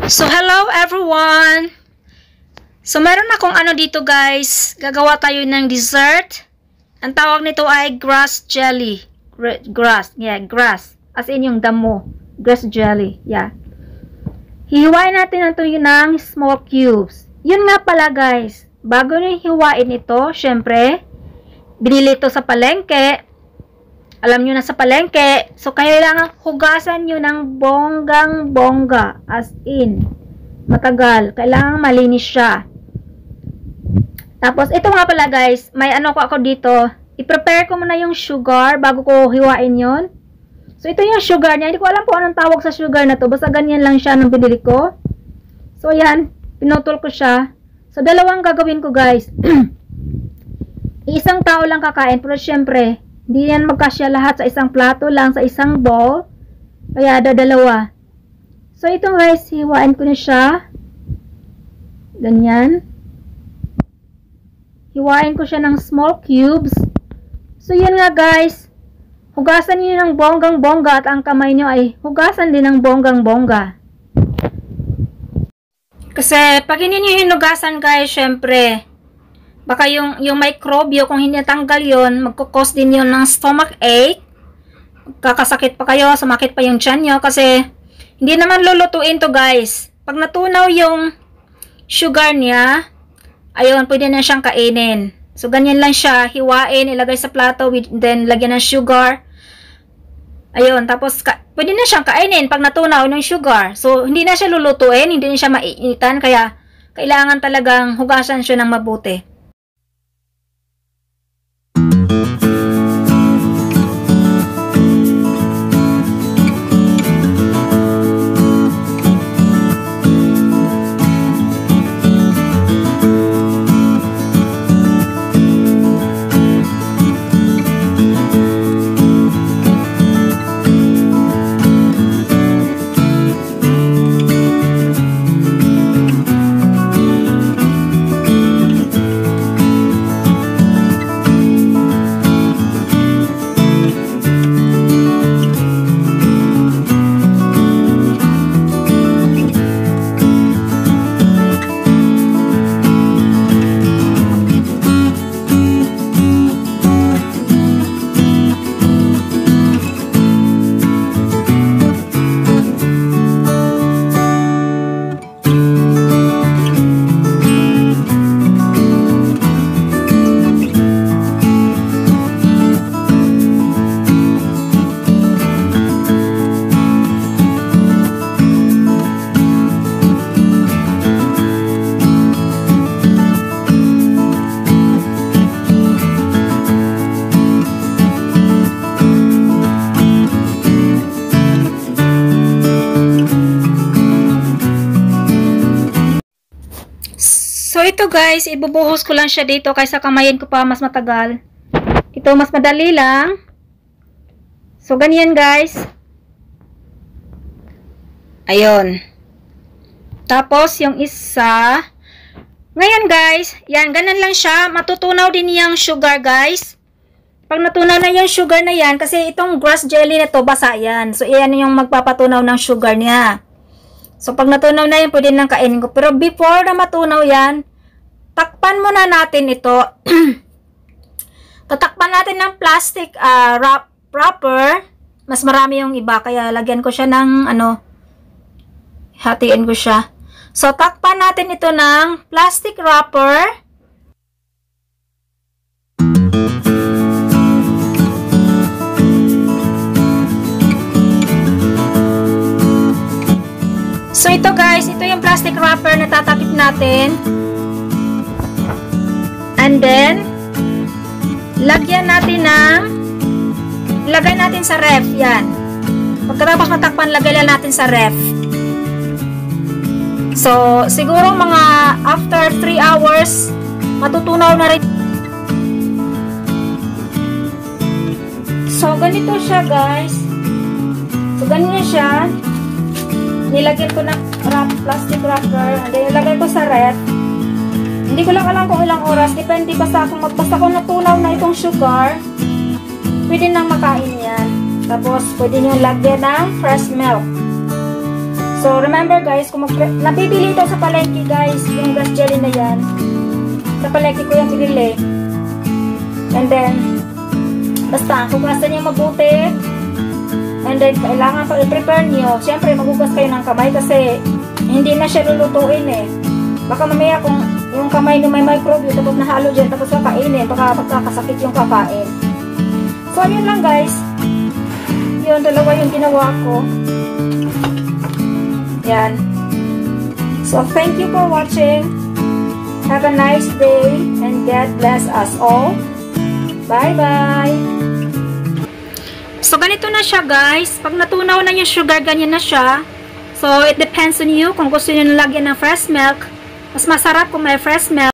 So, hello everyone! So, meron akong dito guys. Gagawa tayo ng dessert. Ang tawag nito ay grass jelly. Grass. As in yung damo. Grass jelly. Yeah. Hihiwain natin ito ng small cubes. Yun nga pala guys. Bago nyo hiwain ito, syempre, binili ito sa palengke. Alam nyo na sa palengke. So, kailangan hugasan nyo ng bonggang-bongga. As in, matagal. Kailangan malinis siya. Tapos, ito nga pala guys. May ako dito. I-prepare ko muna yung sugar bago ko hiwain yon. So, ito yung sugar niya. Hindi ko alam kung anong tawag sa sugar na to. Basta ganyan lang siya nung binili ko. So, yan. Pinutol ko siya. So, dalawang gagawin ko guys. Isang tao lang kakain. Pero syempre, hindi yan magkasya lahat sa isang plato lang, sa isang bowl. Kaya dalawa. So, ito guys, hiwain ko na siya. Ganyan. Hiwain ko siya ng small cubes. So, yan nga guys. Hugasan niyo ng bonggang-bongga at ang kamay niyo ay hugasan din ng bonggang-bongga. Kasi, pag hindi niyo hinugasan guys, syempre, baka yung microbio, kung hindi natanggal yun, magkukos din yun ng stomach ache. Kakasakit pa kayo, sumakit pa yung tiyan nyo. Kasi, hindi naman lulutuin to guys. Pag natunaw yung sugar niya, ayun, pwede na siyang kainin. So, ganyan lang siya. Hiwain, ilagay sa plato, then lagyan ng sugar. Ayun, tapos, pwede na siyang kainin pag natunaw ng sugar. So, hindi na siya lulutuin, hindi na siya mainitan. Kaya, kailangan talagang hugasan siya ng mabuti. So, ito guys, ibubuhos ko lang siya dito kaysa kamayin ko pa mas matagal. Ito, mas madali lang. So, ganyan guys. Ayun. Tapos, yung isa. Ngayon guys, yan, ganun lang siya. Matutunaw din yung sugar guys. Pag natunaw na yung sugar na yan, kasi itong grass jelly na to, basa yan. So, yan yung magpapatunaw ng sugar niya. So, pag natunaw na yan, pwede nang kainin ko. Pero before na matunaw yan, takpan muna natin ito. Tatakpan natin ng plastic wrapper. Mas marami yung iba, kaya lagyan ko siya ng, hatiin ko siya. So, takpan natin ito ng plastic wrapper. So, ito guys, ito yung plastic wrapper na tatakip natin. And then, lagyan natin ilagay natin sa ref, yan. Pagkatapos matakpan, lagay lang natin sa ref. So, siguro mga after 3 hours, matutunaw na rin. So, ganito siya guys. So, ganito siya. Nilagyan ko ng plastic wrapper. And then, ilagay ko sa ref. Hindi ko lang alam kung ilang oras. Depende basta kung natunaw na itong sugar, pwede nang makain yan. Tapos, pwede nyo lagyan ng fresh milk. So, remember guys, kung nabibili ito sa palengke guys, yung grass jelly na yan. Sa palengke ko yung pinili. And then, basta, hugasan niyo mabuti. And then, kailangan pag i-prepare niyo, syempre, maghugas kayo ng kamay kasi hindi na siya lulutuin eh. Baka mamaya kung yung kamay niyo may microbe, tapos nahalo dyan, tapos kakainin, baka magkakasakit yung kakain. So, yun lang guys. Yun, dalawa yung ginawa ko. Yan. So, thank you for watching. Have a nice day and God bless us all. Bye-bye! So, ganito na siya guys. Pag natunaw na yung sugar, ganyan na siya. So, it depends on you kung gusto nyo nalagyan ng fresh milk. Mas masarap kung may fresh milk.